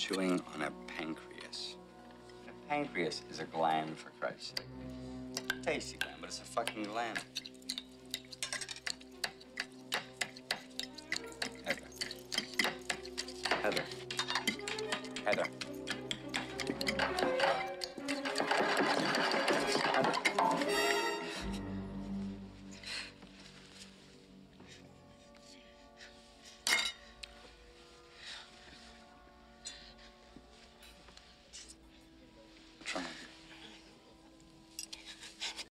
chewing on a pancreas. A pancreas is a gland, for Christ's sake. Tasty gland, but it's a fucking gland. Heather. Heather. Heather.